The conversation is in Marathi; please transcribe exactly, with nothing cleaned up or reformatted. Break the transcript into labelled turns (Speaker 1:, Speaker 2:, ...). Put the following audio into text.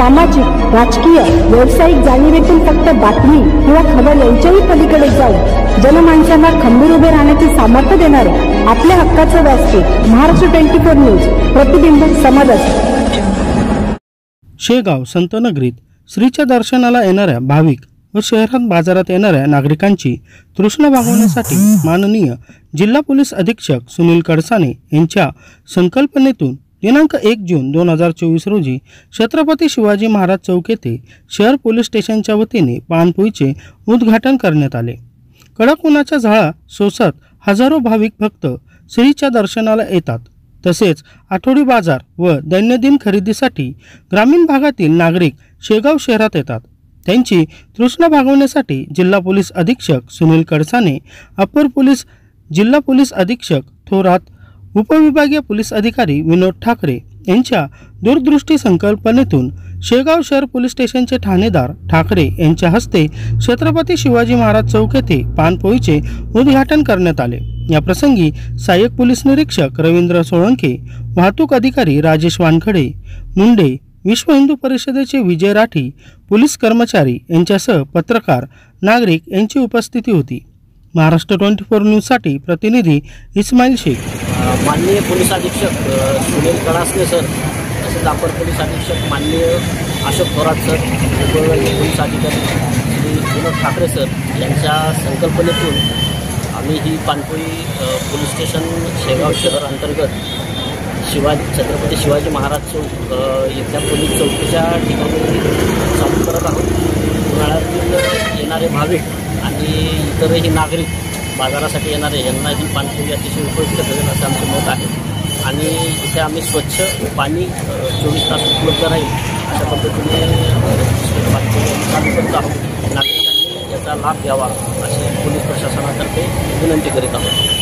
Speaker 1: सामाजिक, राजकीय, व्यावसायिक जाणीवेतून फक्त बातमी किंवा खबर यांच्याही पलीकडे जाऊन जनमानसांना खंबीर उभे राहण्याचे सामर्थ्य देणारे आपल्या हक्काचे व्यासपीठ महाराष्ट्र ट्वेंटी फोर न्यूज, प्रतिबिंब समाजात।
Speaker 2: शेगाव संत नगरीत श्रीच्या दर्शनाला येणाऱ्या भाविक व शहरात बाजारात येणाऱ्या नागरिकांची तृष्णा भागवण्यासाठी माननीय जिल्हा पोलीस अधीक्षक सुनील कडसाने यांच्या संकल्पनेतून दिनांक एक जून दोन हजार चोवीस रोजी छत्रपती शिवाजी महाराज चौक येथे शहर पोलीस स्टेशनच्या वतीने पानपोईचे उद्घाटन करण्यात आले। कडक उन्हाच्या झळा सोसत हजारो भाविक भक्त श्रीच्या दर्शनाला येतात। तसेच आठवडी बाजार व दैनंदिन खरेदीसाठी ग्रामीण भागातील नागरिक शेगाव शहरात येतात। त्यांची तृष्णा भागवण्यासाठी जिल्हा पोलीस अधीक्षक सुनील कडसाने, अपर पोलीस जिल्हा पोलीस अधीक्षक थोरात, उपविभागीय पोलीस अधिकारी विनोद ठाकरे यांच्या दूरदृष्टी संकल्पनेतून शेगाव शहर पोलीस स्टेशनचे ठाणेदार ठाकरे यांच्या हस्ते छत्रपती शिवाजी महाराज चौक येथे पानपोईचे उद्घाटन करण्यात आले। या प्रसंगी सहाय्यक पोलीस निरीक्षक रवींद्र सोळंके, वाहतूक अधिकारी राजेश वानखडे मुंडे, विश्व हिंदू परिषदेचे विजय राठी, पोलीस कर्मचारी यांच्यासह पत्रकार, नागरिक यांची उपस्थिती होती। महाराष्ट्र ट्वेंटी फोर न्यूज साठी प्रतिनिधी इस्माईल शेख।
Speaker 3: माननीय पोलीस अधीक्षक सुनील कडासने सर, तसेच अपर पोलीस अधीक्षक माननीय अशोक थोरात सर, उपविभागीय पोलीस अधिकारी श्री विनोद ठाकरे सर यांच्या संकल्पनेतून आम्ही ही पानपोई पोलीस स्टेशन शेगाव शहर अंतर्गत शिवाजी छत्रपती शिवाजी महाराज चौक इथल्या पोलीस चौकीच्या ठिकाणी चालू करत आहोत। उन्हाळ्यातील येणारे भाविक आणि इतरही नागरिक बाजारासाठी येणारे यांना ही पानपोई अतिशय उपयुक्त ठरेल असं आमचं मत आहे। आणि इथे आम्ही स्वच्छ पाणी चोवीस तास उपलब्ध राहील अशा पद्धतीने पानपोई चालू करत आहोत। नागरिकांनी याचा लाभ घ्यावा अशी पोलीस प्रशासनातर्फे विनंती करीत आहोत।